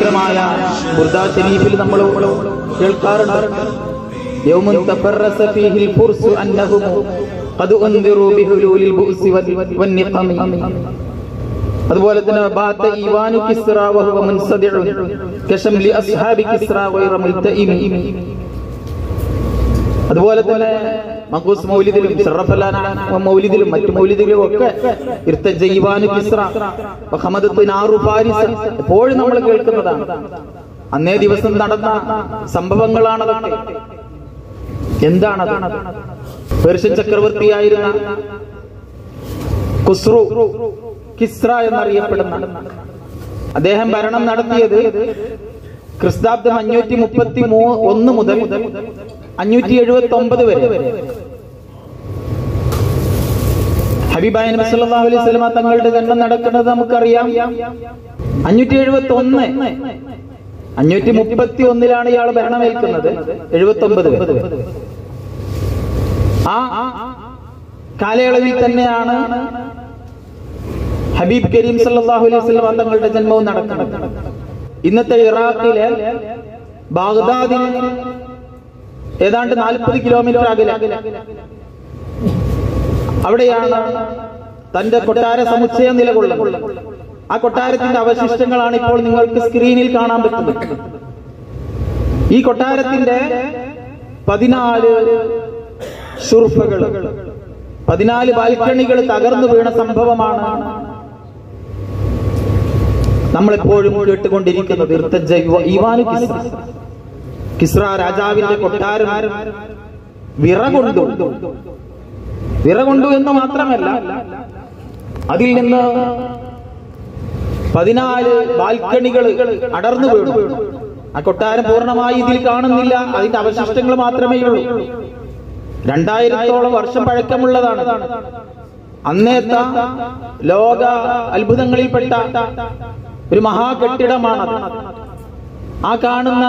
പവിത്രമായ ബുർദ ഷരീഫിൽ നമ്മൾ കേൾക്കാറുണ്ട്, യൗമുൻ തബറസ ഫീഹിൽ ഫുർസു അന്നഹും ഖദ് ഉൻദിറു ബിഹുലൂലിൽ ബുഅ്സി വന്നിഖമി. അതുപോലെ തന്നെ ബാത ഈവാനു കിസ്റ വഹുവ മുൻസദിഉൻ കശംലി അസ്ഹാബി കിസ്റ ഗൈറ മുൽതഇമി. അതുപോലെ തന്നെ മഖൂസ് മൗലിദിലും ശറഫലാന മൗലിദിലും മറ്റു മൗലിദിലും ഒക്കെ ഇർതജ ഈവാനു കിസ്റ വഖമദത്തു നാറു ഫാരിസ് എപ്പോഴും നമ്മൾ കേൾക്കുന്നതാണ്. അന്നേ ദിവസം നടന്ന സംഭവങ്ങളാണതൊക്കെ. എന്താണത്? പേർഷ്യൻ ചക്രവർത്തിയായിരുന്ന ഖുസ്രു, കിസ്റ എന്നറിയപ്പെടുന്ന അദ്ദേഹം ഭരണം നടത്തിയത് ക്രിസ്താബ്ദം 531 മുതൽ 579 വരെ. ഹബീബായ നബി സല്ലല്ലാഹു അലൈഹി വസല്ലം തങ്ങളുടെ ജന്മം നടക്കുന്നത് നമുക്കറിയാം 571. 531 ഇയാൾ ഭരണമേൽക്കുന്നത്. 79 ആ കാലയളവിൽ തന്നെയാണ് ഹബീബ് കരീം സല്ലല്ലാഹു അലൈഹി വസല്ലം തങ്ങളുടെ ജന്മവും നടക്കുന്നത്. ഇന്നത്തെ ഇറാഖിലെ ബാഗ്ദാദിന് ഏതാണ്ട് 40 കിലോമീറ്റർ അകലെ അവിടെയാണ് തന്റെ കൊട്ടാര സമുച്ചയം നിലകൊള്ളുന്നത്. ആ കൊട്ടാരത്തിന്റെ അവശിഷ്ടങ്ങളാണ് ഇപ്പോൾ നിങ്ങൾക്ക് സ്ക്രീനിൽ കാണാൻ പറ്റുന്നത്. ഈ കൊട്ടാരത്തിന്റെ 14 ഷുർഫകൾ, 14 ബാൽക്കണികൾ തകർന്നു വീണ സംഭവമാണ് നമ്മളെപ്പോഴും കേട്ടുകൊണ്ടിരിക്കുന്നത്. കിസ്റ രാജാവിന്റെ കൊട്ടാരം വിറകൊണ്ടു എന്ന് മാത്രമല്ല, അതിൽ നിന്ന് 14 ബാൽക്കണികൾ അടർന്നു വീണു. ആ കൊട്ടാരം പൂർണ്ണമായി ഇതിൽ കാണുന്നില്ല, അതിന്റെ അവശിഷ്ടങ്ങൾ മാത്രമേ ഉള്ളൂ. 2000-ഓളം വർഷം പഴക്കമുള്ളതാണ്. അന്നേത്ത ലോക അത്ഭുതങ്ങളിൽപ്പെട്ട ഒരു മഹാകെട്ടിടമാണത്. ആ കാണുന്ന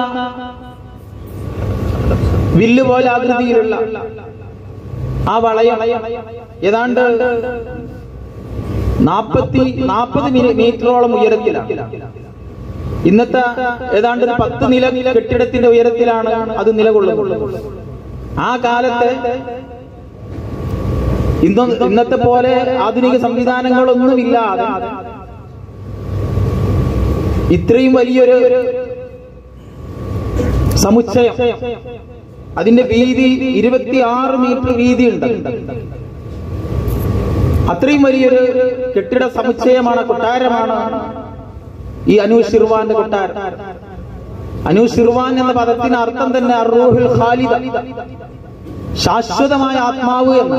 വില്ല് പോലെ ആകൃതിയിലുള്ള ആ വളയം ഏതാണ്ട് 40 മീറ്ററോളം ഉയരത്തിലാണ്. ഇന്നത്തെ ഏതാണ്ട് 10 നില കെട്ടിടത്തിന്റെ ഉയരത്തിലാണ് അത് നിലകൊള്ളുന്നത്. ആ കാലത്ത് ഇന്നത്തെ പോലെ ആധുനിക സംവിധാനങ്ങളൊന്നുമില്ലാതെ ഇത്രയും വലിയൊരു സമുച്ചയം, അതിന്റെ വീതി 26 മീറ്റർ വീതിയുണ്ട്. അത്രയും വലിയൊരു കെട്ടിട സമുച്ചയമാണ്, കൊട്ടാരമാണ് ഈ അനൂഷിർവാന്റെ കൊട്ടാരം. അനൂഷിർവാൻ എന്ന പദത്തിന് അർത്ഥം തന്നെ അർറൂഹുൽ ഖാലിദ, ശാശ്വതമായ ആത്മാവ് എന്ന്.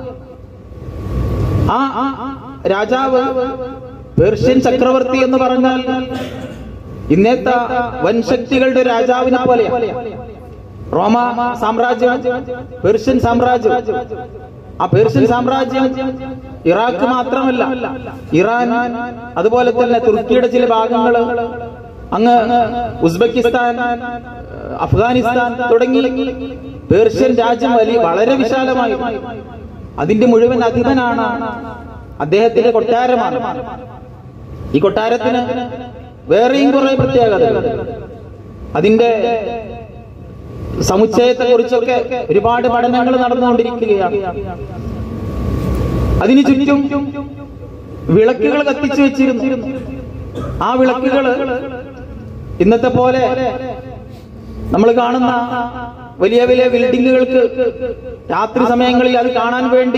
ആ രാജാവ് പേർഷ്യൻ ചക്രവർത്തി എന്ന് പറഞ്ഞാൽ ഇന്നത്തെ വൻശക്തികളുടെ രാജാവിനെ പോലെ. റോമ സാമ്രാജ്യം, പേർഷ്യൻ സാമ്രാജ്യം. ആ പേർഷ്യൻ സാമ്രാജ്യം ഇറാഖ് മാത്രമല്ല, ഇറാൻ, അതുപോലെ തന്നെ തുർക്കിയുടെ ചില ഭാഗങ്ങൾ, അങ്ങ് ഉസ്ബെക്കിസ്ഥാൻ, അഫ്ഗാനിസ്ഥാൻ തുടങ്ങി പേർഷ്യൻ രാജ്യം വളരെ വിശാലമായി. അതിന്റെ മുഴുവൻ അധിപനാണ് അദ്ദേഹത്തിന്റെ കൊട്ടാരമാണ്. ഈ കൊട്ടാരത്തിന് വേറെയും കുറെ പ്രത്യേകതകൾ. അതിന്റെ സമുച്ചയത്തെ കുറിച്ചൊക്കെ ഒരുപാട് പഠനങ്ങൾ നടന്നുകൊണ്ടിരിക്കുകയാണ്. അതിനു ചുറ്റും വിളക്കുകൾ കത്തിച്ചു വെച്ചിരുന്നു. ആ വിളക്കുകൾ ഇന്നത്തെ പോലെ നമ്മൾ കാണുന്ന വലിയ വലിയ ബിൽഡിങ്ങുകൾക്ക് രാത്രി സമയങ്ങളിൽ അത് കാണാൻ വേണ്ടി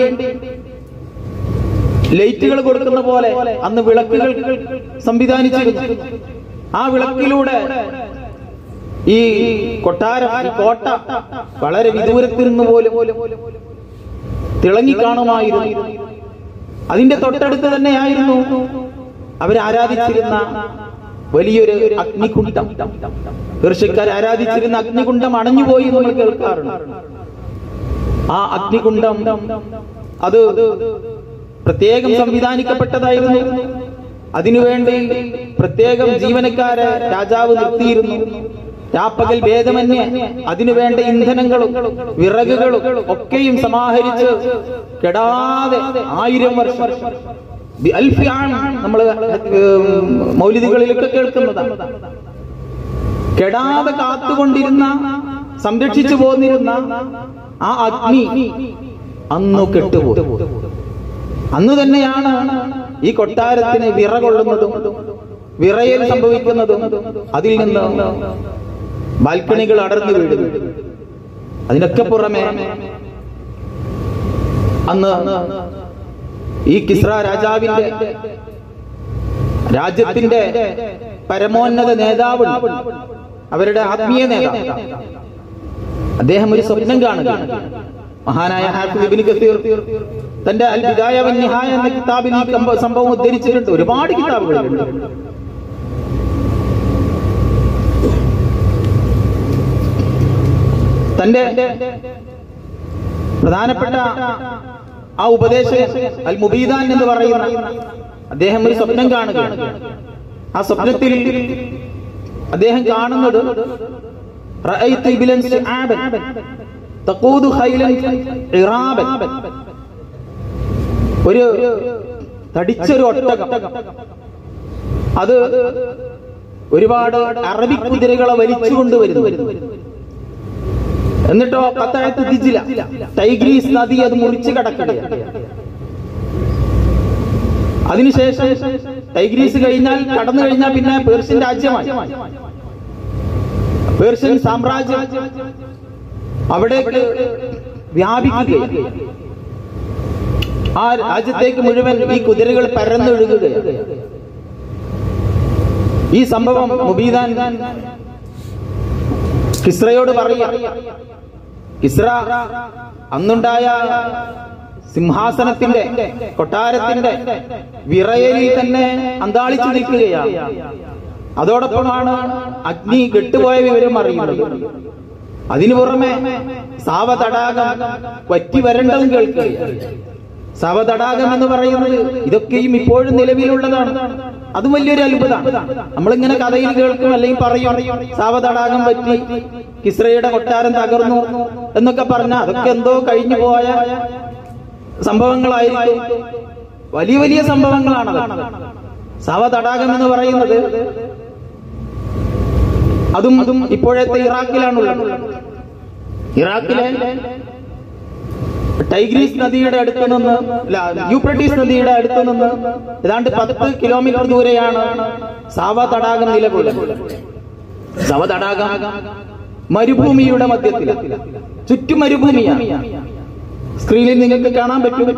ലൈറ്റുകൾ കൊടുക്കുന്ന പോലെ അന്ന് വിളക്കുകൾ സംവിധാനിച്ചിരുന്നു. ആ വിളക്കിലൂടെ ഈ കൊട്ടാരം, ഈ കോട്ട വളരെ വിദൂരത്തിൽ നിന്ന് പോലും തിളങ്ങിക്കാണുമായിരുന്നു. അതിന്റെ തൊട്ടടുത്ത് തന്നെയായിരുന്നു അവരാരാധിച്ചിരുന്ന വലിയൊരു അഗ്നികുണ്ഡം. പേർഷ്യക്കാർ ആരാധിച്ചിരുന്ന അഗ്നികുണ്ഡം അണഞ്ഞുപോയി നമ്മൾ കേൾക്കാറുണ്ട്. ആ അഗ്നികുണ്ഡം അത് പ്രത്യേകം സംവിധാനിക്കപ്പെട്ടതായിരുന്നു. അതിനുവേണ്ടി പ്രത്യേകം ജീവനക്കാരെ രാജാവ് നിർത്തിയിരുന്നു. രാപ്പകൽ ഭേദമന്യേ അതിനുവേണ്ട ഇന്ധനങ്ങളും വിറകുകളും ഒക്കെയും സമാഹരിച്ച് കെടാതെ 1000 വർഷം നമ്മൾ മൗലിദികളിലൊക്കെ കേൾക്കുന്നതാണ്. കെടാതെ കാത്തുകൊണ്ടിരുന്ന, സംരക്ഷിച്ചു പോന്നിരുന്ന ആ അഗ്നി അന്നു കെട്ടുപോയി. അന്നു തന്നെയാണ് ഈ കൊട്ടാരത്തിന് വിറ കൊള്ളുന്നതും വിറയൽ സംഭവിക്കുന്നതും അതിൽ നിന്ന് ബാൽക്കണികൾ അടർന്നു വീഴുന്നു. അതിനൊക്കെ പുറമെ അന്ന് ഈ കിസ്ര രാജാവിന്റെ രാജ്യത്തിന്റെ പരമോന്നത നേതാവ്, അവരുടെ ആത്മീയ നേതാവ്, അദ്ദേഹം ഒരു സ്വപ്നം കാണുക. മഹാനായ ഹാഫിദ് ഇബ്നു കസീർ തന്റെ അൽ ബിദായ വൻ നിഹായ എന്ന കിതാബിൽ ഈ സംഭവം ഉദ്ധരിച്ചിട്ടുണ്ട്. ഒരുപാട് കിതാബുകളുണ്ട്. തന്റെ പ്രധാനപ്പെട്ട ആ ഉപദേശം അൽ മുബീദാൻ എന്ന് പറയുന്ന അദ്ദേഹം ഒരു സ്വപ്നം കാണുകയാണ്. ആ സ്വപ്നത്തിൽ അദ്ദേഹം കാണുന്നത് റഅയ്തു ഇബ്ലൻ സുആബൻ തഖൂദു ഖൈലൻ ഇറാബൻ, ഒരു തടിച്ചൊരു ഒട്ടകം, അത് ഒരുപാട് അറബി കുതിരകളെ വലിച്ചുകൊണ്ടുവരുന്നു. എന്നിട്ടോ ഖത്തഅത്ത് ദിജ്ല, ടൈഗ്രീസ് നദി അത് മുറിച്ച് കടക്കുകയാണ്. അതിനുശേഷം ടൈഗ്രീസ് കഴിഞ്ഞാൽ, കടന്നു കഴിഞ്ഞാൽ പിന്നെ പേർഷ്യൻ രാജ്യമായി, പേർഷ്യൻ സാമ്രാജ്യം അവിടേക്ക് വ്യാപിക്കുകയാണ്. ആ രാജ്യത്തേക്ക് മുഴുവൻ ഈ കുതിരകൾ പരന്നൊഴുകുകയാണ്. ഈ സംഭവം മുബീദാൻ കിസ്രയോട് പറയുക. കിസ്ര അന്നുണ്ടായ സിംഹാസനത്തിന്റെ, കൊട്ടാരത്തിന്റെ വിറയലിൽ തന്നെ അന്താളിച്ചു നിൽക്കുകയാണ്. അതോടൊപ്പമാണ് അഗ്നി കെട്ടുപോയ വിവരം അറിയുന്നത്. അതിനു പുറമെ സാവ തടാകം വറ്റി വരണ്ടതും കേൾക്കുകയാണ്. സാവ തടാകം എന്ന് പറയുന്നത് ഇതൊക്കെയും ഇപ്പോഴും നിലവിലുള്ളതാണ്. അതും വലിയൊരു അത്ഭുതമാണ്. നമ്മളിങ്ങനെ കഥയിൽ കേൾക്കും, അല്ലെങ്കിൽ പറയും സാവ തടാകം പറ്റി, കിസ്രയുടെ കൊട്ടാരം തകർന്നു എന്നൊക്കെ പറഞ്ഞാൽ അതൊക്കെ എന്തോ കഴിഞ്ഞു പോയ സംഭവങ്ങളായിരിക്കും. വലിയ വലിയ സംഭവങ്ങളാണ്. സാവ തടാകം എന്ന് പറയുന്നത് അതും ഇപ്പോഴത്തെ ഇറാഖിലാണുള്ളത്. ഇറാഖിലെ ടൈഗ്രീസ് നദിയുടെ അടുത്ത് നിന്ന്, യൂഫ്രട്ടീസ് നദിയുടെ അടുത്ത് നിന്ന് ഏതാണ്ട് 10 കിലോമീറ്റർ ദൂരെയാണ് സാവ തടാകം നിലകൊള്ളുന്നത്. സാവ തടാകം മരുഭൂമിയുടെ മധ്യത്തിൽ, ചുറ്റും മരുഭൂമിയാണ്. സ്ക്രീനിൽ നിങ്ങൾക്ക് കാണാൻ പറ്റും.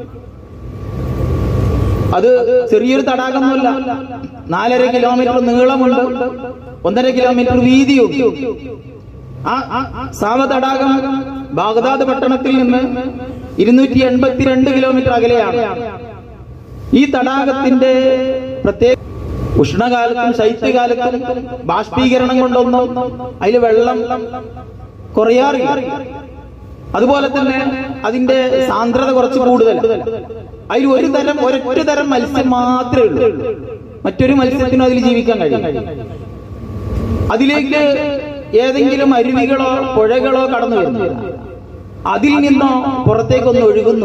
അത് ചെറിയൊരു തടാകമൊന്നുമല്ല. 4.5 കിലോമീറ്റർ നീളമുണ്ട്, 1.5 കിലോമീറ്റർ വീതിയുണ്ട്. ആ സാവ തടാകം ബാഗ്ദാദ് പട്ടണത്തിൽ നിന്ന് 282 കിലോമീറ്റർ അകലെയാണ്. ഈ തടാകത്തിന്റെ പ്രത്യേക ഉഷ്ണകാലത്തും ശൈത്യകാലത്തും ബാഷ്പീകരണം കൊണ്ടൊന്നും അതിൽ വെള്ളം കുറയാറില്ല. അതുപോലെ തന്നെ അതിന്റെ സാന്ദ്രത കുറച്ച് കൂടുതൽ. അതിൽ ഒരൊറ്റ തരം മത്സ്യം മാത്രമേ ഉള്ളൂ. മറ്റൊരു മത്സ്യത്തിനും അതിൽ ജീവിക്കാൻ കഴിയും. അതിലേക്ക് ഏതെങ്കിലും അരുവികളോ പുഴകളോ കടന്നു വരുന്നില്ല. അതിൽ നിന്നോ പുറത്തേക്കൊന്നും ഒഴുകുന്നു.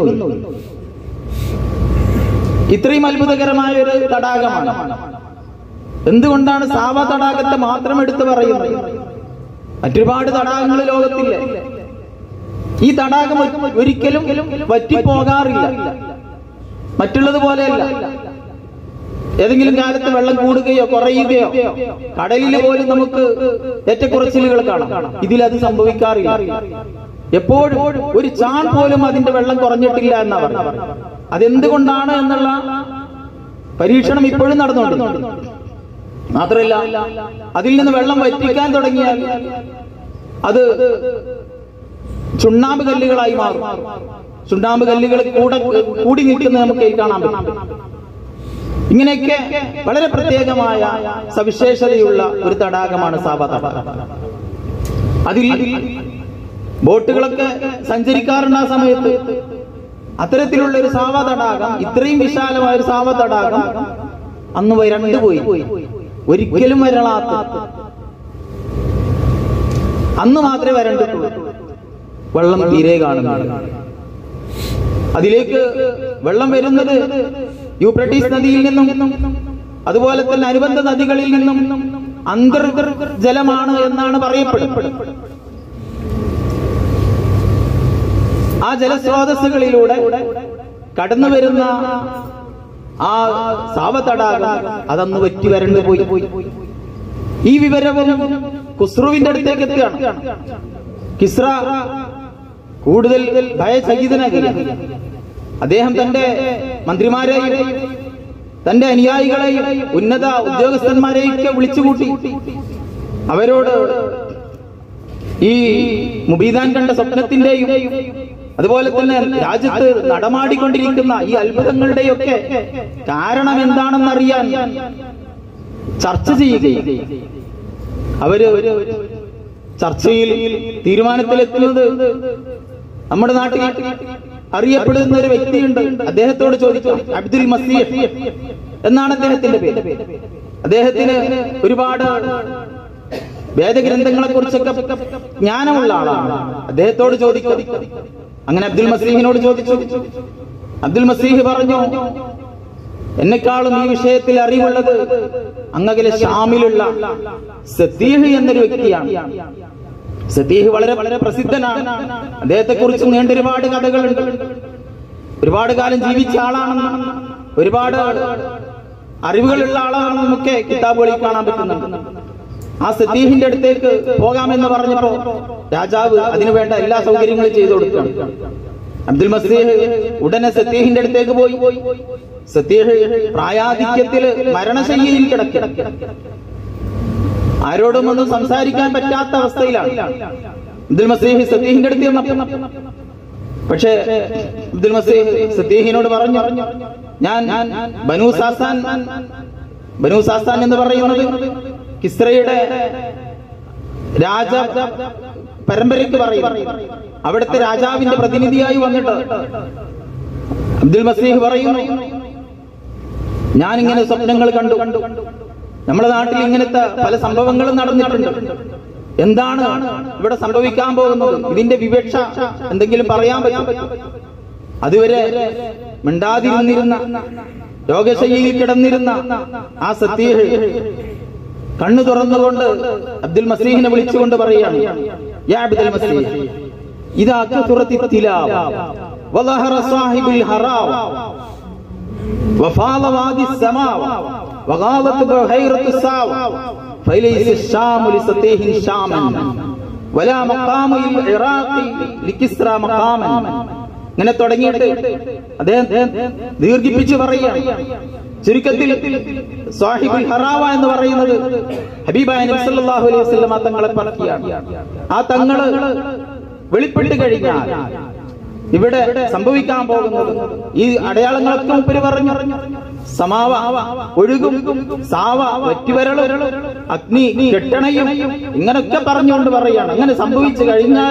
ഇത്രയും അത്ഭുതകരമായ ഒരു തടാകമാണ്. എന്തുകൊണ്ടാണ് സാവ തടാകത്തെ മാത്രം എടുത്തു പറയുന്നത്? മറ്റൊരുപാട് തടാകങ്ങൾ ലോകത്തില്ല. ഈ തടാകം ഒരിക്കലും വറ്റിപ്പോകാറില്ല. മറ്റുള്ളതുപോലെയല്ല. ഏതെങ്കിലും കാലത്ത് വെള്ളം കൂടുകയോ കുറയുകയോ, കടലിൽ പോലും നമുക്ക് ഏറ്റക്കുറച്ചിലുകൾ കാണാം. ഇതിലത് സംഭവിക്കാറില്ല. എപ്പോഴും ഒരു ചാൺ പോലും അതിന്റെ വെള്ളം കുറഞ്ഞിട്ടില്ല എന്നാ പറഞ്ഞത്. അതെന്തുകൊണ്ടാണ് എന്നുള്ള പരീക്ഷണം ഇപ്പോഴും നടന്നുകൊണ്ടിരിക്കുന്നു. മാത്രമല്ല, അതിൽ നിന്ന് വെള്ളം വറ്റിക്കാൻ തുടങ്ങിയാൽ അത് ചുണ്ണാമ്പ് കല്ലുകളായി മാറും. ചുണ്ണാമ്പ് കല്ലുകൾ കൂടി നിൽക്കുന്നത് നമുക്ക് കാണാൻ പറ്റും. ഇങ്ങനെയൊക്കെ വളരെ പ്രത്യേകമായ സവിശേഷതയുള്ള ഒരു തടാകമാണ് സാവ തടാകം. അതിൽ ബോട്ടുകളൊക്കെ സഞ്ചരിക്കാറുണ്ട്. ആ സമയത്ത് അത്തരത്തിലുള്ള ഒരു സാവ തടാകം, ഇത്രയും വിശാലമായ ഒരു സാവ തടാകം അന്ന് വരണ്ടുപോയി. ഒരിക്കലും വരളാത്ത, അന്ന് മാത്രമേ വരണ്ടിട്ടുള്ളൂ. വെള്ളം തീരെ കാണുന്നത്. അതിലേക്ക് വെള്ളം വരുന്നത് യൂഫ്രട്ടീസ് നദിയിൽ നിന്നും അതുപോലെ തന്നെ അനുബന്ധ നദികളിൽ നിന്നും അന്തർജലമാണ് എന്നാണ് പറയപ്പെടുന്നത്. ആ ജലസ്രോതസ്സുകളിലൂടെ കടന്നു വരുന്ന ആ സാവതടാകം അതന്ന് വറ്റി വരണ്ടു പോയി. ഈ വിവരവും ഖുസ്രുവിന്റെ അടുത്തേക്ക് എത്തുകയാണ്. കിസ്ര കൂടുതൽ ഭയചകിതനായി. അദ്ദേഹം തന്റെ മന്ത്രിമാരെയും തന്റെ അനുയായികളെയും ഉന്നത ഉദ്യോഗസ്ഥന്മാരെയൊക്കെ വിളിച്ചുകൂട്ടി അവരോട് ഈ മുബീദാൻ കണ്ട സ്വപ്നത്തിന്റെയും അതുപോലെ തന്നെ രാജ്യത്ത് നടമാടിക്കൊണ്ടിരിക്കുന്ന ഈ അത്ഭുതങ്ങളുടെയൊക്കെ കാരണം എന്താണെന്നറിയാൻ ചർച്ച ചെയ്യുകയും അവര് ചർച്ചയിൽ തീരുമാനത്തിലെത്തുന്നത് നമ്മുടെ നാട്ടിൽ അറിയപ്പെടുന്ന ഒരു വ്യക്തിയുണ്ട്. അദ്ദേഹത്തോട് ചോദിച്ചു. അബ്ദുൽ മസീഹ് എന്നാണ് അദ്ദേഹത്തിന്റെ പേര്. അദ്ദേഹത്തിന് ഒരുപാട് വേദഗ്രന്ഥങ്ങളെ കുറിച്ചൊക്കെ ജ്ഞാനമുള്ള ആളാണ്. അദ്ദേഹത്തോട് ചോദിക്കും. അങ്ങനെ അബ്ദുൽ മസീഹിനോട് ചോദിച്ചു. അബ്ദുൽ മസീഹ് പറഞ്ഞു, എന്നെക്കാളും ഈ വിഷയത്തിൽ അറിവുള്ളത് അങ്ങകലെ ഷാമിലുള്ള സതീഹ് എന്നൊരു വ്യക്തിയാണ്. സതീഹ് വളരെ വളരെ പ്രസിദ്ധനാണ്. അദ്ദേഹത്തെ കുറിച്ച് നീണ്ട ഒരുപാട് കഥകളുണ്ട്. ഒരുപാട് കാലം ജീവിച്ച ആളാണെന്ന്, ഒരുപാട് അറിവുകളുള്ള ആളാണെന്ന് നമുക്ക് കിതാബുകളിൽ കാണാൻ പറ്റുന്നുണ്ട്. ആ സതീഹിന്റെ അടുത്തേക്ക് പോകാമെന്ന് പറഞ്ഞപ്പോ രാജാവ് അതിനുവേണ്ട എല്ലാ സൗകര്യങ്ങളും ചെയ്തു കൊടുക്കണം. അബ്ദുൽ മസീഹ് ഉടനെ സതീഹിന്റെ അടുത്തേക്ക് പോയി. സതീഹ് പ്രായാധിക്യത്തില് മരണശയ്യയിൽ കിടക്കുക. ആരോടും ഒന്നും സംസാരിക്കാൻ പറ്റാത്ത അവസ്ഥയിലാണ്. അബ്ദുൽ മസീഹ് സതീഹിന്റെ അടുത്ത് ചെന്നപ്പോൾ പക്ഷേ അബ്ദുൽ മസീഹ് സതീഹിനോട് പറഞ്ഞു, ഞാൻ ബനൂ സാസാൻ എന്ന് പറയുന്നത് കിസ്രയുടെ രാജ പരമ്പരയ്ക്ക് പറയും. അവിടുത്തെ രാജാവിന്റെ പ്രതിനിധിയായി വന്നിട്ട് അബ്ദുൽ മസീഹ് പറയുന്നു, ഞാനിങ്ങനെ സ്വപ്നങ്ങൾ കണ്ടു. നമ്മുടെ നാട്ടിൽ ഇങ്ങനത്തെ പല സംഭവങ്ങളും നടന്നിട്ടുണ്ട്. എന്താണ് ഇവിടെ സംഭവിക്കാൻ പോകുന്നത്? ഇതിന്റെ വിവക്ഷ എന്തെങ്കിലും പറയാൻ പറ്റും? അതുവരെ മിണ്ടാതിരുന്നിരുന്ന, രോഗശയ്യയിൽ കിടന്നിരുന്ന ആ സതീഹ് കണ്ണു തുറന്നുകൊണ്ട് അബ്ദുൽ മസീഹിനെ വിളിച്ചുകൊണ്ട് പറയുകയാണ്, യാ അബ്ദുൽ മസീഹ്, ഇദാ കഥറത്തി തിലാവ വളഹറ സാഹിബുൽ ഹറാവ വഫാള വാദി സമാവ വഗാലത്ത് ബഹൈറത്തു സാവ ഫലൈസ الشام لسطيح شاما ولا مقام العراق لكسرى مقاما. ഇങ്ങനെ തുടങ്ങിയിട്ട് അദ്ദേഹം ദീർഘിപ്പിച്ച് പറയുകയാണ്. ചുരുക്കത്തിൽ സാഹിബുൽ ഹറാവ എന്ന് പറയുന്നത് ഹബീബായ നബി സല്ലല്ലാഹു അലൈഹി വസല്ലം തങ്ങളെ പറയാണ്. ആ തങ്ങള് വെളിപ്പെട്ട് കഴിഞ്ഞാൽ ഇവിടെ സംഭവിക്കാൻ പോകുന്നത് ഈ അടയാളങ്ങളൊക്കെ മുപ്പര് പറഞ്ഞു. സമാവ ഒഴുകും, സാവ വറ്റിവരളും, അഗ്നി കെട്ടണയും, ഇങ്ങനൊക്കെ പറഞ്ഞുകൊണ്ട് പറയാണ്. അങ്ങനെ സംഭവിച്ചു കഴിഞ്ഞാൽ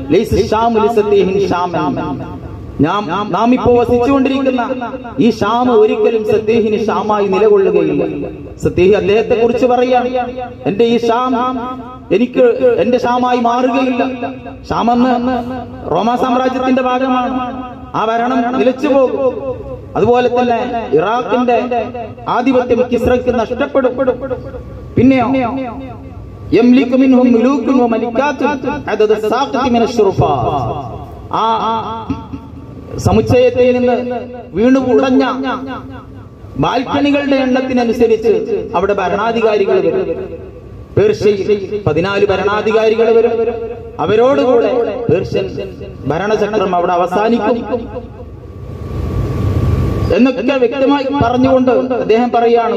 നാം ഇപ്പോ വസിച്ചുകൊണ്ടിരിക്കുന്ന ഈ ഷാം ഒരിക്കലും സതീഹിന് ഷാമായി നിലകൊള്ളുകയില്ല. സതീഹ് അദ്ദേഹത്തെ കുറിച്ച് പറയാണ്, എന്റെ ഈ ഷാം എനിക്ക് എന്റെ ഷാമായി മാറുകയില്ല. ഷാമെന്ന് റോമാ സാമ്രാജ്യത്തിന്റെ ഭാഗമാണ്. ആ ഭരണം നിലച്ചു പോകും. അതുപോലെ തന്നെ ഇറാഖിന്റെ ആധിപത്യം കിസ്രയ്ക്ക് നഷ്ടപ്പെടും. പിന്നെയോ യംലികു മിൻഹും മുലൂകുൻ വമലികാത്തുൻ അദദ സാഖിതി മിന ശുറഫാത്ത്. ആ സമുച്ചയത്തിൽ നിന്ന് വീണു ഉടഞ്ഞ ബാൽക്കണികളുടെ എണ്ണത്തിനനുസരിച്ച് അവിടെ ഭരണാധികാരികൾ വരും. പേർഷ്യയിൽ 14 ഭരണാധികാരികൾ വരും. അവരോടുകൂടെ പേർഷ്യൻ ഭരണചക്രം അവിടെ അവസാനിക്കും എന്നൊക്കെ വ്യക്തമായി പറഞ്ഞുകൊണ്ട് അദ്ദേഹം പറയാണ്,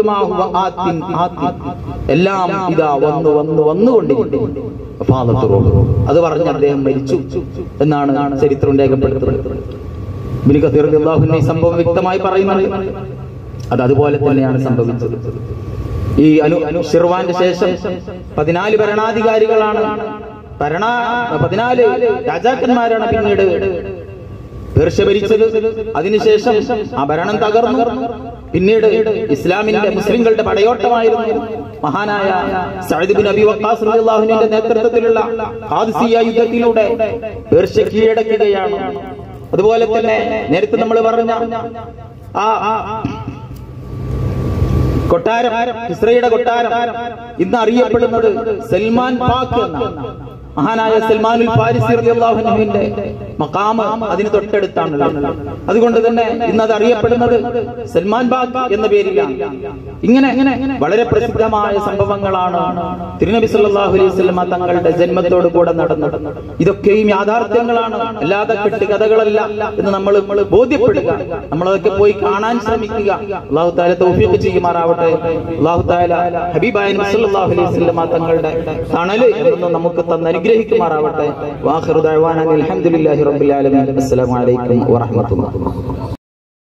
എല്ലാം ഇതാ വന്നുകൊണ്ടിരിക്കുന്നു. അത് പറഞ്ഞ് അദ്ദേഹം മരിച്ചു എന്നാണ് ചരിത്രം രേഖപ്പെടുത്തുന്നത്. ഇബ്നു കസീർ റളിയല്ലാഹു അൻഹു ഈ സംഭവം വ്യക്തമായി പറയുന്നത് അത് അതുപോലെ തന്നെയാണ് സംഭവിച്ചത്. ഈ ഷിർവാന്റെ ശേഷം 14 ഭരണാധികാരികളാണ്, 14 രാജാക്കന്മാരാണ് പിന്നീട് പേർഷ്യ ഭരിച്ചത്. അതിനുശേഷം ആ ഭരണം തകർന്നു. പിന്നീട് ഇസ്ലാമിന്റെ മുസ്ലിങ്ങളുടെ പടയോട്ടമായിരുന്നു. മഹാനായ സഅദ് ബിൻ അബി വഖാസ് റളിയല്ലാഹു അൻഹുവിന്റെ നേതൃത്വത്തിലുള്ള ഖാദിസിയ യുദ്ധത്തിലൂടെ പേർഷ്യ കീഴടക്കുകയാണ്. അതുപോലെ തന്നെ നേരത്തെ നമ്മൾ പറഞ്ഞ ആ കൊട്ടാരം, കിസ്രയുടെ കൊട്ടാരം ഇന്ന് അറിയപ്പെടുന്നത് സൽമാൻ പാക്ക് എന്നാണ്. മഹാനായ സൽമാനുൽ ഫാരിസി റളിയല്ലാഹു അൻഹുവിന്റെ മഖാമ് അതിന് തൊട്ടടുത്താണുള്ളത്. അതുകൊണ്ട് തന്നെ ഇന്നത് അറിയപ്പെടുന്നത് സൽമാൻ ബാഗ് എന്ന പേരിലാണ്. ഇങ്ങനെ വളരെ പ്രസിദ്ധമായ സംഭവങ്ങളാണ് തിരുനബി സല്ലല്ലാഹു അലൈഹി വസല്ലമ തങ്ങളുടെ ജന്മത്തോട് കൂടെ നടന്നത്. ഇതൊക്കെയും യാഥാർത്ഥ്യങ്ങളാണ്, അല്ലാതെ കെട്ടുകഥകളല്ല എന്ന് നമ്മൾ ബോധ്യപ്പെടുക. നമ്മളതൊക്കെ പോയി കാണാൻ ശ്രമിക്കുക. അല്ലാഹു തആല തൗഫീഖ് ചെയ്യുമാറാവട്ടെ. അല്ലാഹു തആല ഹബീബായ നബി സല്ലല്ലാഹു അലൈഹി വസല്ലമ തങ്ങളുടെ തണല് എന്ന് നമുക്ക് അനുഗ്രഹിക്കുമാറാവട്ടെ. വാഖിറു ദഅവാനാ അൽഹംദുലില്ലാഹി റബ്ബിൽ ആലമീൻ. അസ്സലാമു അലൈക്കും വറഹ്മത്തുള്ളാഹി.